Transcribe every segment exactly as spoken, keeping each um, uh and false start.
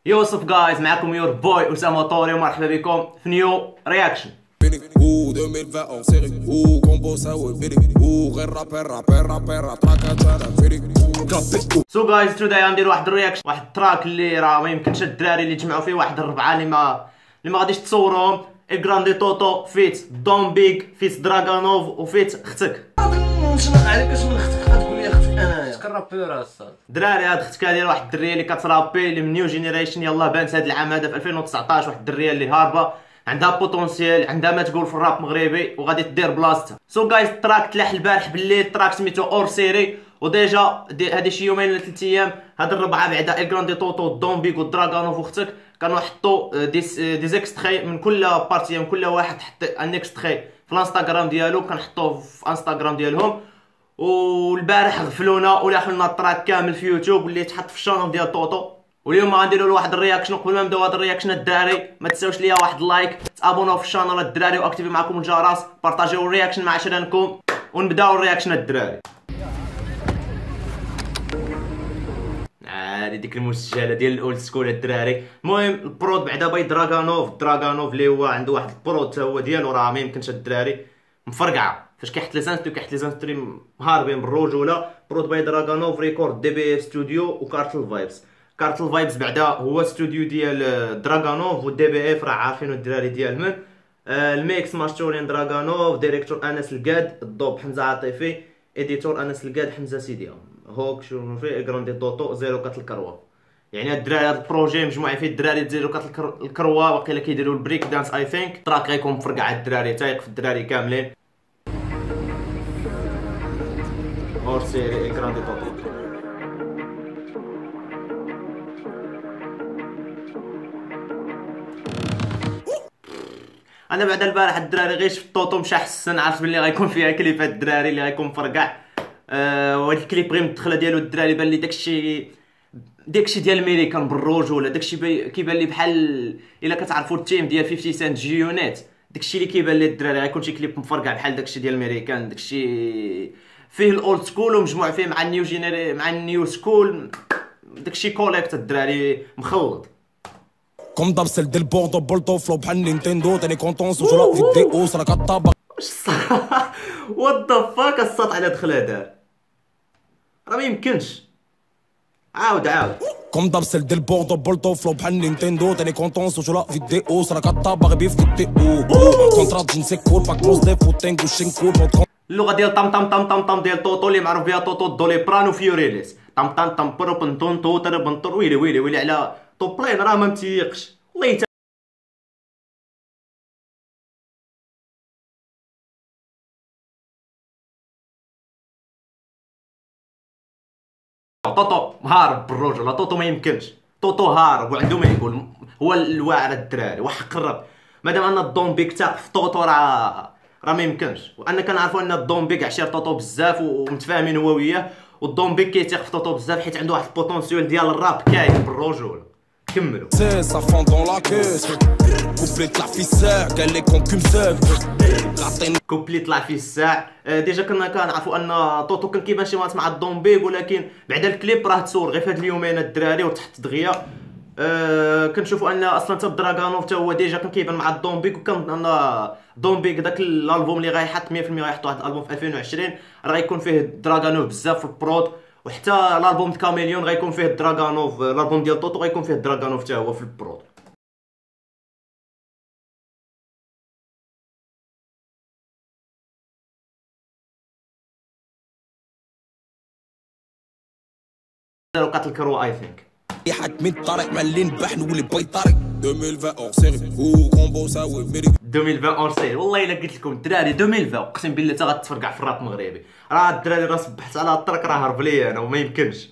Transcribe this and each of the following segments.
يوسف جايز معكم يور بوي اسامه طوري ومرحبا بكم في نيو رياكشن. سو جايز توداي غندير واحد الرياكشن، واحد التراك اللي راه ما يمكنش الدراري اللي تجمعوا فيه واحد الربعه اللي ما اللي ما غاديش تصورهم. الجراندي توتو فيت دون بيغ فيت دراغانوف وفيت اختك. نشنق عليك اش من اختك غتقول لي اختك انايا كنرابيور اصاحبي. دراري هاد اختك هادي واحد الدريه اللي كترابي اللي من نيو جينيريشن. يلاه بانت هاد العام هذا في ألفين وتسعطاش واحد الدريه اللي هاربه عندها بوتونسيال، عندها ما تقول في الراب مغربي وغادي دير بلاصتها. سو جايز التراك تلاح البارح بالليل، التراك سميتو اور سيري وديجا هادي شي يومين ولا ثلاث ايام هاد الربعه بعدا الجراندي توتو دون بيغ ودراغانوف واختك كانوا حطوا ديس دي زيكستري من كل بارتي، من كل واحد حط ان اكستري في الانستغرام ديالو، كنحطوه في انستغرام ديالهم. والبارح غفلونا ولاحوا لنا التراك كامل في يوتيوب واللي تحط في الشانل ديال توتو. واليوم غنديروا له واحد الرياكشن. قبل ما نبداو هاد الرياكشن الدراري ما تنساوش ليا واحد لايك، تابوناو في الشانل الدراري واكتيفي معكم الجرس، بارطاجيو الرياكشن مع عشرانكم ونبداو الرياكشن الدراري. هادي ديك المسجله ديال الاولد سكول الدراري. المهم البرود بعدا باي دراغانوف، دراغانوف اللي هو عنده واحد البرود حتى هو ديالو راه ما يمكنش الدراري مفرقعه فاش كيحط لي سانستري كيحط لي سانستري هاربين بالرجوله. برود باي دراغانوف ريكورد دي بي اف ستوديو وكارتل فايبس. كارتل فايبس بعدا هو استوديو ديال دراغانوف، والدي بي اف راه عارفينو الدراري ديال من آه الميكس ماستورين دراغانوف، ديريكتور انس القاد، الضوب حمزه عاطفي، اديتور انس القاد حمزه سيدي هوك شنو فيه جراندي توتو زيرو كات الكروه. يعني الدراري هاد البروجي مجموعين فيه الدراري زيرو كات الكروه واقيلا كيديروا البريك دانس. اي ثينك التراك غيكون مفرقع الدراري، تايق في الدراري كاملين. اور سيري جراندي توتو. انا بعد البارح الدراري غير شفت طوطو مشى حسن، عرفت بلي غيكون فيها كليبات الدراري اللي غيكون مفرقع. أه وهاد الكليب غير مدخله ديالو الدراري بان لي داكشي داكشي ديال الميريكان بالرجوله. داكشي بي... كيبان لي بحال الا كتعرفوا التيم ديال خمسين سنت جي يونيت، داكشي اللي كيبان لي الدراري غيكون شي كليب مفرقع بحال داكشي ديال الميريكان. داكشي فيه الاولد سكول ومجموع فيه مع النيو جينيري مع النيو سكول، داكشي كوليكت الدراري مخلط. كوم دابسل ديال بوردو بولتو فلو بحال نينتندو تاني كونطونس وجرا فيديو راه كطابق. وات ذا فاك السطع على دخل هذا راه ما يمكنش. عاود عاود كوم دابسل ديال بوردو بولتو فلو بحال نينتندو تاني كونطونس وجرا فيديو راه كطابق بيه في فيديو كونترات جنسي كول باك بوز دي فوتينغ وشينكول. اللغه ديال طام طام طام طام طام ديال توتو اللي معروف بها توتو دولي برانو فيوريليس. طام طام طام برو بنطون تو تر بنطر ويلي ويلي ويلي على توب لاين راه ما متيقش والله. توتو هارب بالرجل، توتو ما يمكنش. توتو هارب وعنده ما يقول، هو الواعر الدراري وحق الرب. مادام ان الدون بيك تاق في توتو راه راه ما يمكنش. وانا كنعرفوا ان الدون بيك عشير توتو بزاف ومتفاهمين هو وياه، والدون بيك كيتيق في توتو بزاف حيت عنده واحد البوتونسيال ديال الراب كاين بالرجل. كملوا سي سا فون دون لا كيس كوبلي طلع في الساع قال لكم كيم ساك عطيني كوبلي طلع فيه الساع. ديجا كنا كنعرفوا ان توتو كان كيبان شي مرات مع الدون بيغ، ولكن بعد الكليب راه تصور غير في هاد اليومين الدراري وتحت دغيا. أه كنشوفوا ان اصلا حتى دراغانوف حتى هو ديجا كان كيبان مع الدون بيغ، وكان ان دون بيغ داك الالبوم اللي غيحط مية في المية غيحط واحد الالبوم في ألفين وعشرين راه غيكون فيه دراغانوف بزاف في البرود. وحتى الالبوم كاميليون غيكون فيه دراغانوف، الالبوم ديال توتو غيكون فيه دراغانوف حتى هو في البرود. زيرو كات الكرو اي ثينك حد من طارق مالين بحن ولي باي طارق ألفين وعشرين اور سيري هو كومبو ساوي ميري ألفين وعشرين اور سيري. والله الا قلت لكم الدراري ألفين وعشرين اقسم بالله حتى غتفرقع في الراب المغربي. راه الدراري راه صبحت على الطريق راه هرب ليا انا وما يمكنش.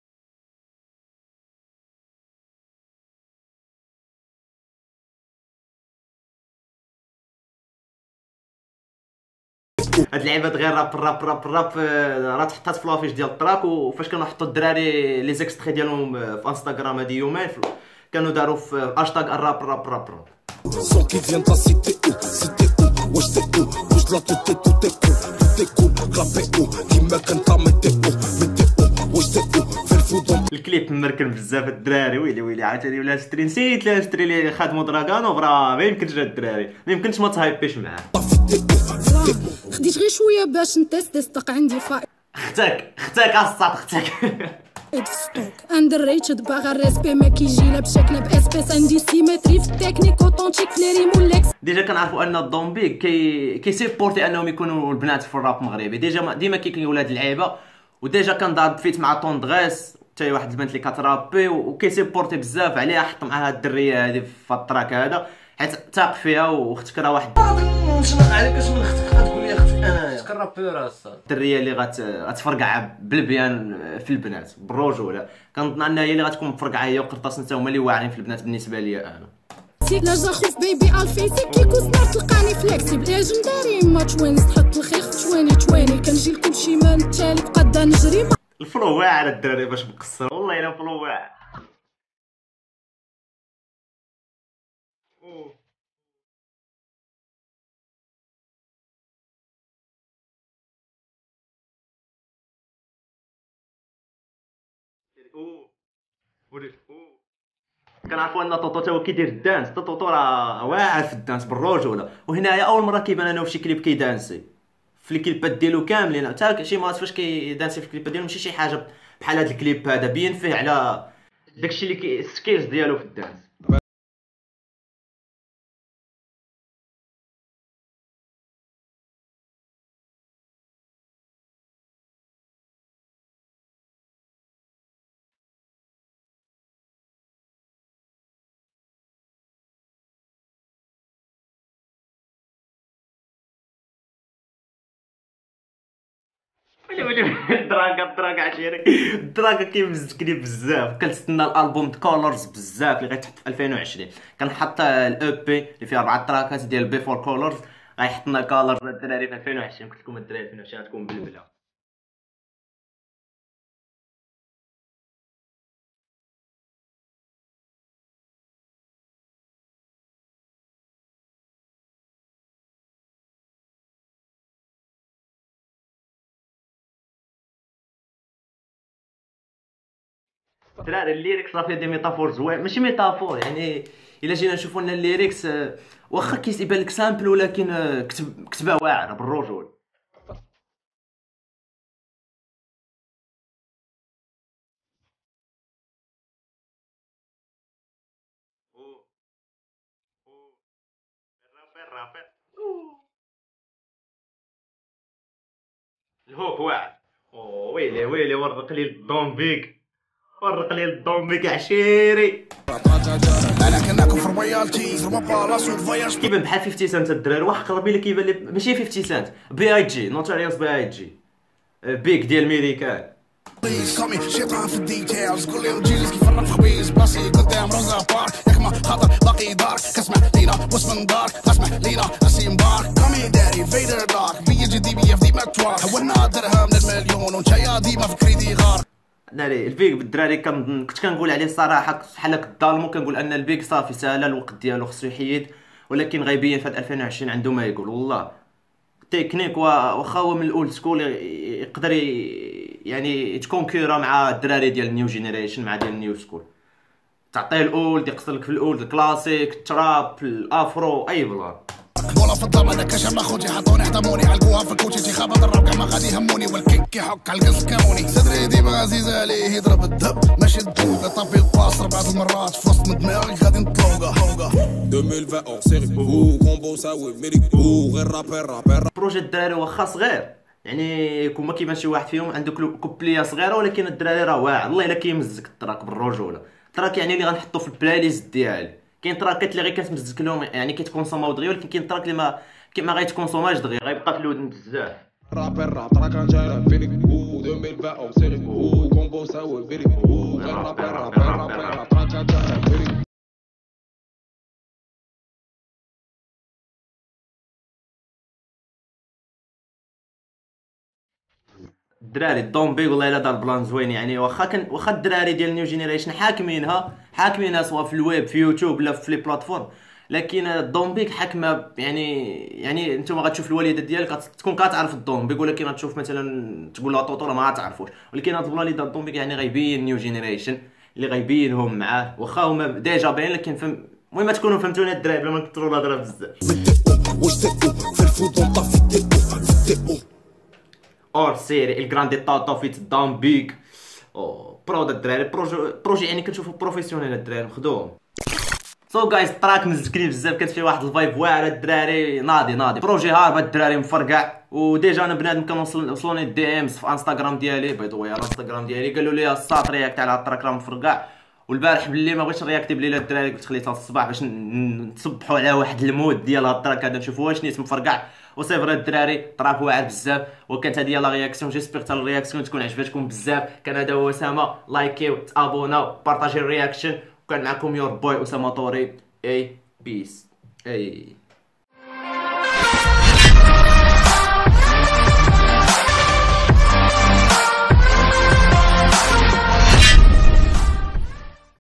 هاد اللعيبات غير راب راب راب راب راه تحطات في لافيش ديال التراك. وفاش كانوا حطوا الدراري لي زيكستري ديالهم في انستغرام هادي يومين كانوا داروا في هاشتاغ الراب راب راب راب. Son qui vient de la cité où, cité où, wesh t'es où, bouge la tout est tout est cool, tout est cool, clapé où, qui me canne ta météo, météo, wesh t'es où, fais le fou شوطهم. الكليب مركن بزاف الدراري، ويلي ويلي عاوتاني ولا نشري، نسيت لا نشري لي خادمو دراغانوف، راه ما يمكنش هاد الدراري ما يمكنش ما تهايبيش معاه. خديت غير شويه باش نتيست الصدق عندي فائض. اختك اختك اصاط اختك في ستوك اندر ريتد باغا الريسبي ما كيجي لا بشكل باسبيس، عندي سيمتري في التكنيك اوتونتيك في لي ريم وليكس. ديجا كنعرفوا ان الضومبيك كي كيسيبورتي انهم يكونوا البنات في الراب المغربي، ديجا ديما كيكونوا ولاد اللعيبه، وديجا كان ضارب فيت مع طوندغيس حتى واحد البنت اللي كترابي، وكيسيبورتي بزاف عليها، حط معاها الدريه هذه في التراك هذا حيت تاق فيها، واختك راه واحد نشنق عليك اش من اختك غتقول لي اختي انايا كرابور اصاحبي. الدريه اللي غت غتفرقع بالبيان في البنات بالرجوله، كنظن انها هي اللي غتكون مفرقعه هي وقرطاس، انت هما اللي واعرين في البنات بالنسبه لي انا. لا جا خوف بيبي الفيسي كيكو سنار تلقاني فليكسيبل ليجنداري ما توينز تحط الخيخ في تواني تواني كنجي لكم شي مان التالي بقدا نجري. الفلو واعر الدراري باش مقصر والله الا الفلو واعر. كنعرفوا ان طوطو تا هو كيدير الدانس، طوطو راه واعر في الدانس بالرجوله، وهنايا اول مره كيبان انه في شي كليب كيدانسي في الكليبات ديالو كاملين، حتى شي مرات فاش كيدانسي في الكليبات ديالو ماشي شي حاجه بحال هذا الكليب هذا بين فيه على داكشي اللي كي السكيلز ديالو في الدانس. ويلي ويلي الدراكا الدراكا عشيري الدراكا كيمزكني بزاف، كنتسنى الالبوم كولرز بزاف اللي غيتحط في ألفين وعشرين، كنحط الاو بي اللي فيه اربعه تراكات ديال بيفور كولرز، غيحط لنا كولرز الدراري في ألفين وعشرين، قلت لكم الدراري في ألفين وعشرين غتكون بلبله. الدراري الليريكس راه فيها دي ميتافور زوين، ماشي ميتافور يعني الا جينا نشوفوا ان الليريكس واخا كيبان لك سامبل ولكن كتب كتبه واعره بالرجول. الرابر الهوك واعر، ويلي ويلي ورق لي الضومبيك، ورق لي الضومبيك عشيري. انا كناكل في رويالتيز ربع بالاس وفواياج. كيبان بحال خمسين سنت الدراري، واحد قربي لك كيبان لي ماشي خمسين سنت، بي اي جي نوتاريوس بي اي جي بيك ديال ميريكان. كامي شيطان في الديتيلز قول لهم جيلز كيفرق في خبيز بلاصي قدام روزا بارك، ياك ما خاطر باقي دارك كسمع لينا واش من دارك اسمع لينا اسيم بارك كامي داري فيدر دارك بيجي دي بي اف ديما تواك حولنا درهم للمليون ونتايا ديما في كريدي غار. ناري البيك بالدراري كنت كنقول عليه الصراحه بحال هكا الظالمو، كنقول ان البيك صافي سالا الوقت ديالو خصو يحيد، ولكن غيبين في ألفين وعشرين عنده ما يقول والله تكنيك، واخا هو من الاولد سكول يقدر يعني يتكونكورا مع الدراري ديال النيو جينيريشن مع ديال النيو سكول، تعطيه الاولد يقصر لك في الاولد الكلاسيك التراب الافرو اي بلان. ولا في الظلمه انا كشم خوتي حطوني حطموني علقوها في الكوتشي تيخابط الربع ما غادي يهموني والكيك كيحك على القص كوني صدري ديما عزيز عليه يضرب الدب ماشي الدوب طابي الباص ربع المرات في وسط من دماغي غادي نطلوقه ألفين وعشرين اون سيري او كومبو ساوي ميريكو غير رابر رابر. بروجي الدراري واخا صغير يعني كون ما كيبان شي واحد فيهم عنده كوبليه صغيره، ولكن الدراري راه واعر الله الا كيمزك التراك بالرجوله، التراك يعني اللي غنحطو في البلاي ليست ديالي. كاين تراكات اللي غير كتمزك لهم يعني كيتكونسوماو دغيا، ولكن كاين تراك اللي ما ما غيتكونسوماش دغيا غيبقى في الودن بزاف. رابر راب تراك جاي ميريكو ألفين وعشرين اون سيري او كومبو ساوي ميريكو غير رابر رابر رابر تراك جاي ميريكو. الدراري الضومبي والله الا دار بلان زوين يعني، واخا كان واخا الدراري ديال نيو جينيريشن حاكمينها حاكمينها سواء في الويب في يوتيوب ولا في لي بلاتفورم، لكن الدومبيك حكمه يعني يعني انتم غتشوف الوالده ديالك تكون كتعرف الدومبيك، ولكن غتشوف مثلا تقول لها طوطو راه ما تعرفوش. ولكن هاد الوليد الدومبيك يعني غيبين نيو جينيريشن اللي غيبينهم معاه، واخا هما ديجا باين لكن فهم. المهم تكونوا فهمتوني الدراري بلا ما نكثروا الهضره بزاف. اور سيري الجراندي طاطا فيت الدومبيك او برو الدراري، بروجي بروجي يعني كنشوفوا بروفيسيونيل الدراري خدوهم. سو جايز التراك مزكري بزاف، كانت فيه واحد الفايب واعره الدراري، ناضي ناضي بروجي هارب الدراري مفرقع. وديجا انا بنادم كنوصل وصلوني الدي امز في انستغرام ديالي بيضوي على انستغرام ديالي، قالوا لي الساط رياكت على التراك راه مفرقع. والبارح باللي ما بغيتش نرياكتي بليله الدراري، قلت خليتها الصباح باش نصبحوا على واحد المود ديال هاد التراك هذا نشوفوا واش نيت مفرقع. وصيفر الدراري تراك واعر بزاف، وكانت هذه لا رياكسيون. جيسبيغ حتى الرياكسيون تكون عجبتكم بزاف. كان هذا هو اسامه، لايكيو تابوناو بارطاجي الرياكشن. وكان معكم يور بوي اسامه طوري. اي بيس اي